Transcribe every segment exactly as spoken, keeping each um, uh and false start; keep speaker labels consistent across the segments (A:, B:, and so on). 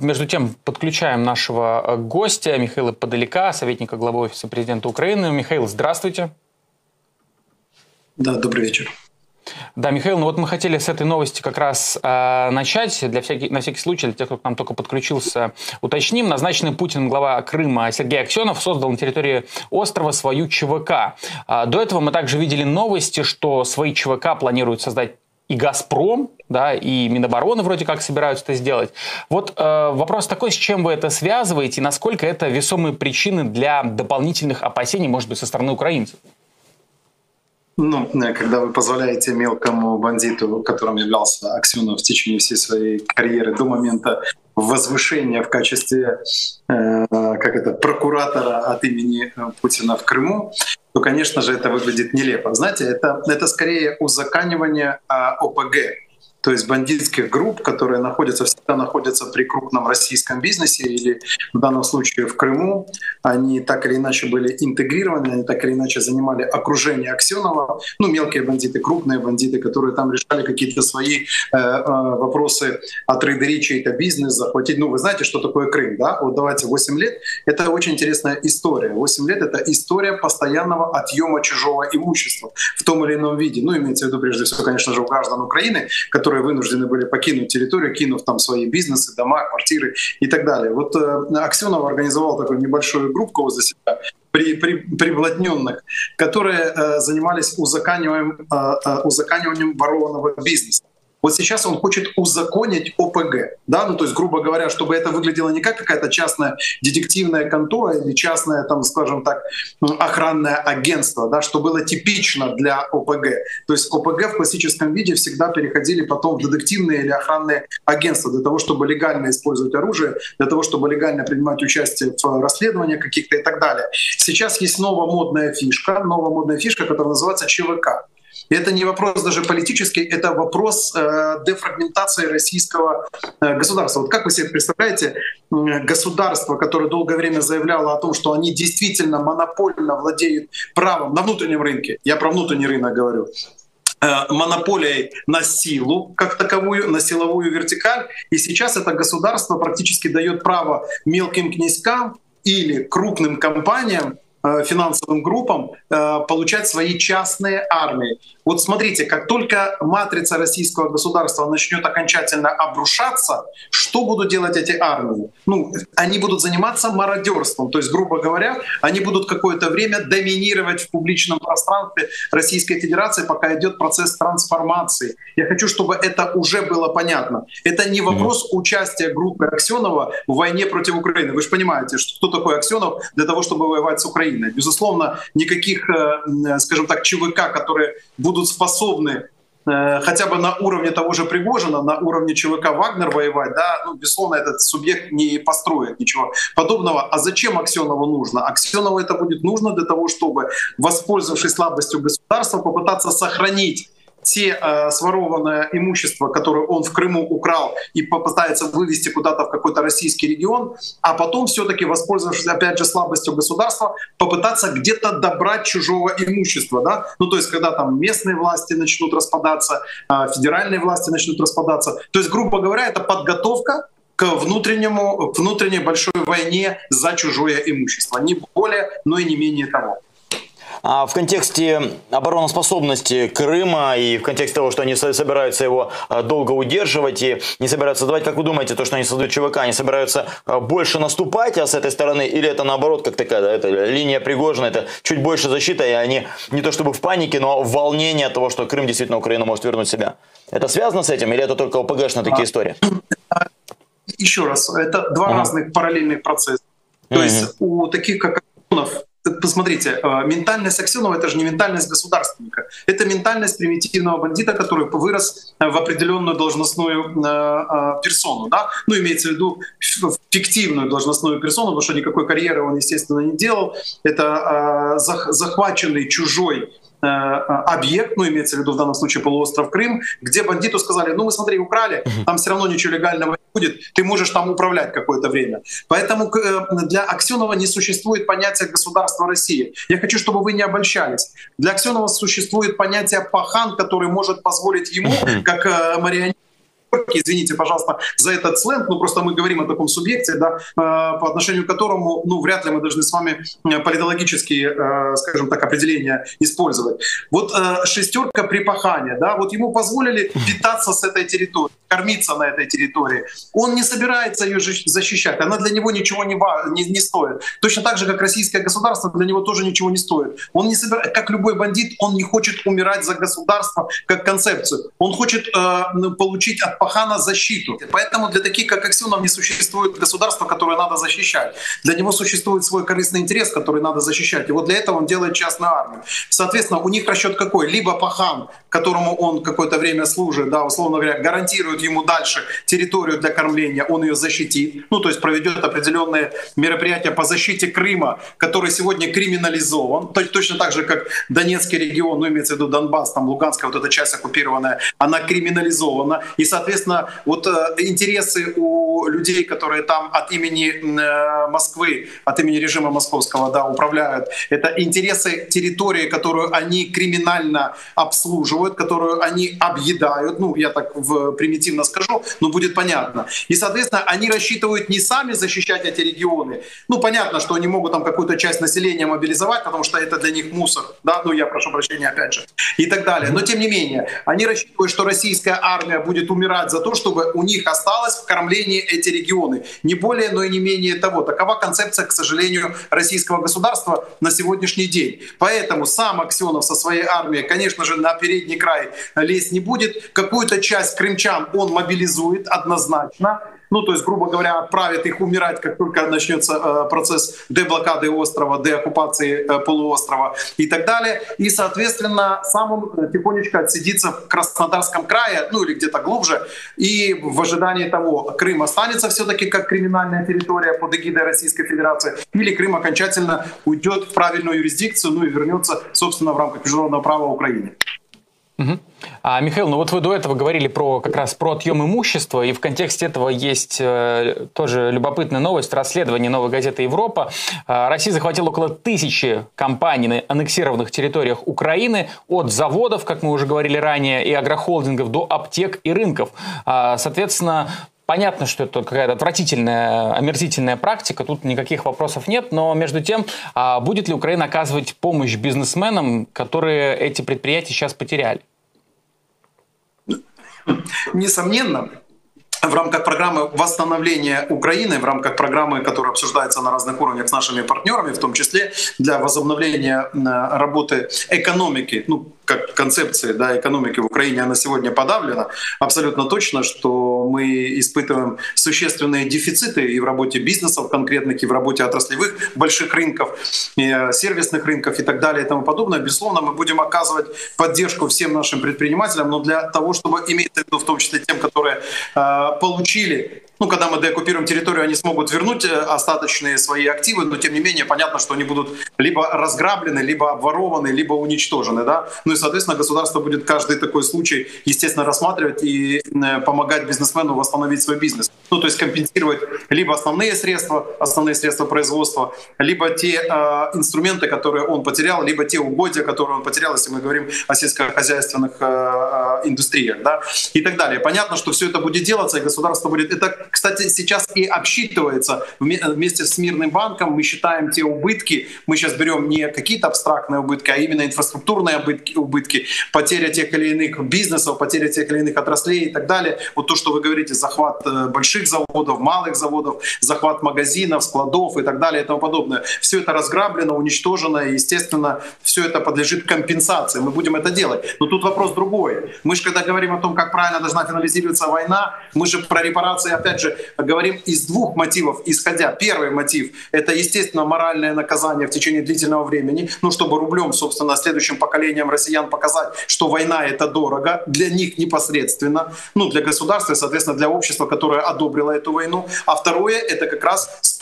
A: между тем подключаем нашего гостя Михаила Подоляка, советника главы Офиса президента Украины. Михаил, здравствуйте.
B: Да, добрый вечер.
A: Да, Михаил, ну вот мы хотели с этой новости как раз э, начать. Для всякий, на всякий случай, для тех, кто к нам только подключился, уточним. Назначенный Путиным глава Крыма Сергей Аксенов создал на территории острова свою ЧВК. Э, до этого мы также видели новости, что свои ЧВК планируют создать и «Газпром», да, и Минобороны вроде как собираются это сделать. Вот э, вопрос такой, с чем вы это связываете, и насколько это весомые причины для дополнительных опасений, может быть, со стороны украинцев?
B: Ну, когда вы позволяете мелкому бандиту, которым являлся Аксенов в течение всей своей карьеры до момента возвышения в качестве э, как это, прокуратора от имени Путина в Крыму, то, конечно же, это выглядит нелепо. Знаете, это, это скорее узаконивание э, ОПГ, то есть бандитских групп, которые находятся, всегда находятся при крупном российском бизнесе или в данном случае в Крыму. Они так или иначе были интегрированы, они так или иначе занимали окружение Аксенова. Ну, мелкие бандиты, крупные бандиты, которые там решали какие-то свои э, э, вопросы, отрыдырить чей-то бизнес, захватить. Ну, вы знаете, что такое Крым, да? Вот давайте, восемь лет — это очень интересная история. восемь лет — это история постоянного отъема чужого имущества в том или ином виде. Ну, имеется в виду, прежде всего, конечно же, у граждан Украины, которые вынуждены были покинуть территорию, кинув там свои бизнесы, дома, квартиры и так далее. Вот э, Аксенов организовал такую небольшую группку возле себя, при, при, приблотненных, которые э, занимались узаканиванием, э, э, узаканиванием ворованного бизнеса. Вот сейчас он хочет узаконить ОПГ, да, ну то есть, грубо говоря, чтобы это выглядело не как какая-то частная детективная контора или частное, там, скажем так, охранное агентство, да, что было типично для ОПГ. То есть ОПГ в классическом виде всегда переходили потом в детективные или охранные агентства для того, чтобы легально использовать оружие, для того, чтобы легально принимать участие в расследованиях каких-то и так далее. Сейчас есть новая модная фишка, новая модная фишка, которая называется ЧВК. И это не вопрос даже политический, это вопрос э, дефрагментации российского э, государства. Вот как вы себе представляете э, государство, которое долгое время заявляло о том, что они действительно монопольно владеют правом на внутреннем рынке, я про внутренний рынок говорю, э, монополией на силу как таковую, на силовую вертикаль, и сейчас это государство практически дает право мелким князькам или крупным компаниям, финансовым группам э, получать свои частные армии. Вот смотрите, как только матрица российского государства начнет окончательно обрушаться, что будут делать эти армии? Ну, они будут заниматься мародерством, то есть, грубо говоря, они будут какое-то время доминировать в публичном пространстве Российской Федерации, пока идет процесс трансформации. Я хочу, чтобы это уже было понятно. Это не вопрос участия группы Аксенова в войне против Украины. Вы же понимаете, что кто такой Аксенов для того, чтобы воевать с Украиной. Безусловно, никаких, скажем так, ЧВК, которые будут способны хотя бы на уровне того же Пригожина, на уровне ЧВК Вагнер воевать, да, ну, безусловно, этот субъект не построит ничего подобного. А зачем Аксенову нужно? Аксенову это будет нужно для того, чтобы, воспользовавшись слабостью государства, попытаться сохранить те э, сворованное имущество, которое он в Крыму украл, и попытается вывести куда-то в какой-то российский регион, а потом все-таки, воспользовавшись, опять же, слабостью государства, попытаться где-то добрать чужого имущества. Да? Ну, то есть, когда там местные власти начнут распадаться, э, федеральные власти начнут распадаться. То есть, грубо говоря, это подготовка к внутреннему, к внутренней большой войне за чужое имущество. Не более, но и не менее того.
C: А в контексте обороноспособности Крыма и в контексте того, что они собираются его долго удерживать и не собираются создавать, как вы думаете, то, что они создают ЧВК, они собираются больше наступать а с этой стороны, или это наоборот, как такая, да, это линия Пригожина, это чуть больше защита, и они не то чтобы в панике, но в волнении от того, что Крым действительно Украина может вернуть себя. Это связано с этим, или это только ОПГшные такие истории?
B: Еще раз, это два mm-hmm. разных параллельных процесса. То mm-hmm. есть у таких, как Аксенов, посмотрите, ментальность Аксенова — это же не ментальность государственника. Это ментальность примитивного бандита, который вырос в определенную должностную персону. Да? Ну, имеется в виду фиктивную должностную персону, потому что никакой карьеры он, естественно, не делал. Это захваченный чужой объект, ну, имеется в виду в данном случае полуостров Крым, где бандиту сказали: ну, мы, смотри, украли, там все равно ничего легального не будет, ты можешь там управлять какое-то время. Поэтому для Аксенова не существует понятия государства России. Я хочу, чтобы вы не обольщались. Для Аксенова существует понятие пахан, который может позволить ему, как марионетке, шестерки, извините, пожалуйста, за этот сленг, ну просто мы говорим о таком субъекте, да, по отношению к которому, ну, вряд ли мы должны с вами политологические, скажем так, определения использовать. Вот шестерка припахания, да, вот ему позволили питаться с этой территории, кормиться на этой территории. Он не собирается ее защищать, она для него ничего не, не, не стоит. Точно так же, как российское государство для него тоже ничего не стоит. Он не собирает, как любой бандит, он не хочет умирать за государство как концепцию. Он хочет э, получить от пахана защиту. Поэтому для таких, как Аксенов, не существует государства, которое надо защищать. Для него существует свой корыстный интерес, который надо защищать. И вот для этого он делает частную армию. Соответственно, у них расчет какой? Либо пахан, которому он какое-то время служит, да, условно говоря, гарантирует ему дальше территорию для кормления, он ее защитит, ну то есть проведет определенные мероприятия по защите Крыма, который сегодня криминализован, точно так же, как Донецкий регион, ну имеется в виду Донбасс, там Луганская вот эта часть оккупированная, она криминализована. И, соответственно, вот э, интересы у людей, которые там от имени э, Москвы, от имени режима московского, да, управляют, это интересы территории, которую они криминально обслуживают, которую они объедают, ну я так в, примитивно скажу, но будет понятно. И, соответственно, они рассчитывают не сами защищать эти регионы. Ну, понятно, что они могут там какую-то часть населения мобилизовать, потому что это для них мусор, да, ну я прошу прощения опять же, и так далее. Но тем не менее, они рассчитывают, что российская армия будет умирать за то, чтобы у них осталось в кормлении эти регионы. Не более, но и не менее того. Такова концепция, к сожалению, российского государства на сегодняшний день. Поэтому сам Аксенов со своей армией, конечно же, на передний край лезть не будет. Какую-то часть крымчан он мобилизует однозначно. Ну, то есть, грубо говоря, отправит их умирать, как только начнется э, процесс деблокады острова, деоккупации э, полуострова и так далее. И, соответственно, сам он тихонечко отсидится в Краснодарском крае, ну или где-то глубже, и в ожидании того, Крым останется все-таки как криминальная территория под эгидой Российской Федерации, или Крым окончательно уйдет в правильную юрисдикцию, ну и вернется, собственно, в рамках международного права Украине.
A: Угу. А, Михаил, ну вот вы до этого говорили про как раз про отъем имущества, и в контексте этого есть э, тоже любопытная новость, расследование «Новой газеты Европа». Э, Россия захватила около тысячи компаний на аннексированных территориях Украины, от заводов, как мы уже говорили ранее, и агрохолдингов до аптек и рынков. Э, соответственно, понятно, что это какая-то отвратительная, омерзительная практика, тут никаких вопросов нет, но между тем, а будет ли Украина оказывать помощь бизнесменам, которые эти предприятия сейчас потеряли?
B: Несомненно, в рамках программы восстановления Украины, в рамках программы, которая обсуждается на разных уровнях с нашими партнерами, в том числе для возобновления работы экономики, ну, как концепции, да, экономики в Украине, она сегодня подавлена. Абсолютно точно, что мы испытываем существенные дефициты и в работе бизнесов конкретных, и в работе отраслевых больших рынков, и сервисных рынков и так далее и тому подобное. Безусловно, мы будем оказывать поддержку всем нашим предпринимателям, но для того, чтобы иметь в виду в том числе тем, которые э, получили, ну, когда мы деоккупируем территорию, они смогут вернуть остаточные свои активы, но тем не менее понятно, что они будут либо разграблены, либо обворованы, либо уничтожены, да. Ну и, соответственно, государство будет каждый такой случай, естественно, рассматривать и помогать бизнесмену восстановить свой бизнес. Ну, то есть компенсировать либо основные средства, основные средства производства, либо те э, инструменты, которые он потерял, либо те угодья, которые он потерял, если мы говорим о сельскохозяйственных э, индустриях, да, и так далее. Понятно, что все это будет делаться, и государство будет... Это, кстати, сейчас и обсчитывается вместе с Мирным банком. Мы считаем те убытки, мы сейчас берем не какие-то абстрактные убытки, а именно инфраструктурные убытки, убытки, потеря тех или иных бизнесов, потеря тех или иных отраслей и так далее. Вот то, что вы говорите, захват больших заводов, малых заводов, захват магазинов, складов и так далее и тому подобное. Все это разграблено, уничтожено, и, естественно, все это подлежит компенсации. Мы будем это делать. Но тут вопрос другой. Мы же, когда говорим о том, как правильно должна финализироваться война, мы же про репарации, опять же, говорим из двух мотивов исходя. Первый мотив — это, естественно, моральное наказание в течение длительного времени, ну, чтобы рублем, собственно, следующим поколениям россиян показать, что война — это дорого, для них непосредственно, ну, для государства и, соответственно, для общества, которое одобрило эту войну. А второе — это как раз способ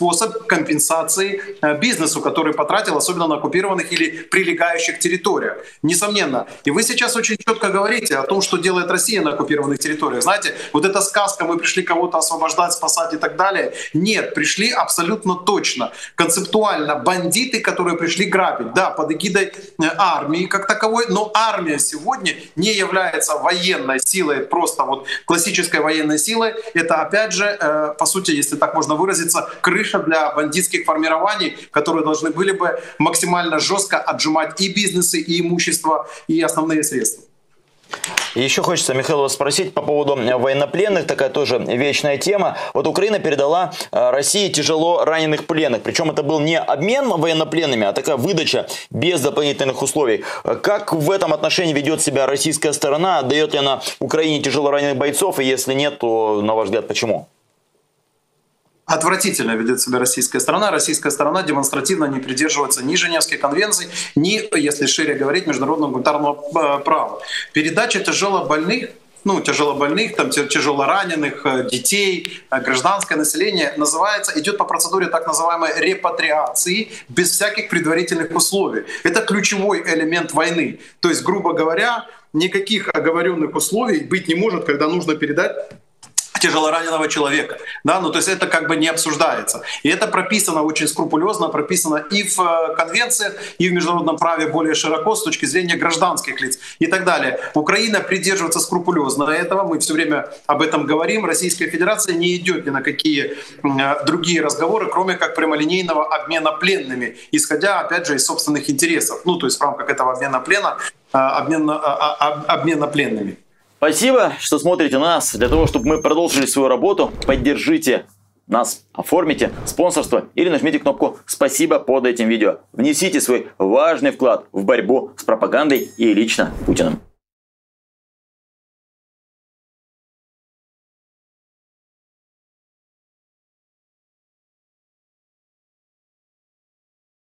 B: способ компенсации бизнесу, который потратил, особенно на оккупированных или прилегающих территориях. Несомненно. И вы сейчас очень четко говорите о том, что делает Россия на оккупированных территориях. Знаете, вот эта сказка, мы пришли кого-то освобождать, спасать и так далее. Нет, пришли абсолютно точно. Концептуально бандиты, которые пришли грабить. Да, под эгидой армии как таковой, но армия сегодня не является военной силой, просто вот классической военной силой. Это опять же, по сути, если так можно выразиться, крыша для бандитских формирований, которые должны были бы максимально жестко отжимать и бизнесы, и имущество, и основные средства.
C: И еще хочется, Михаил, вас спросить по поводу военнопленных, такая тоже вечная тема. Вот Украина передала России тяжело раненых пленных, причем это был не обмен военнопленными, а такая выдача без дополнительных условий. Как в этом отношении ведет себя российская сторона? Дает ли она Украине тяжело раненых бойцов? И если нет, то, на ваш взгляд, почему?
B: Отвратительно ведет себя российская сторона. Российская сторона демонстративно не придерживается ни Женевской конвенции, ни, если шире говорить, международного гуманитарного права. Передача тяжелобольных, ну, тяжелобольных, там, тяжелораненых, детей, гражданское население называется, идет по процедуре так называемой репатриации без всяких предварительных условий. Это ключевой элемент войны. То есть, грубо говоря, никаких оговоренных условий быть не может, когда нужно передать тяжелораненого человека. Да? Ну, то есть это как бы не обсуждается. И это прописано очень скрупулезно, прописано и в конвенциях, и в международном праве более широко с точки зрения гражданских лиц и так далее. Украина придерживается скрупулезно этого, мы все время об этом говорим. Российская Федерация не идет ни на какие другие разговоры, кроме как прямолинейного обмена пленными, исходя, опять же, из собственных интересов. Ну, то есть в рамках этого обмена плена, обмена, обмена пленными.
C: Спасибо, что смотрите нас. Для того, чтобы мы продолжили свою работу, поддержите нас, оформите спонсорство или нажмите кнопку «Спасибо» под этим видео. Внесите свой важный вклад в борьбу с пропагандой и лично Путиным.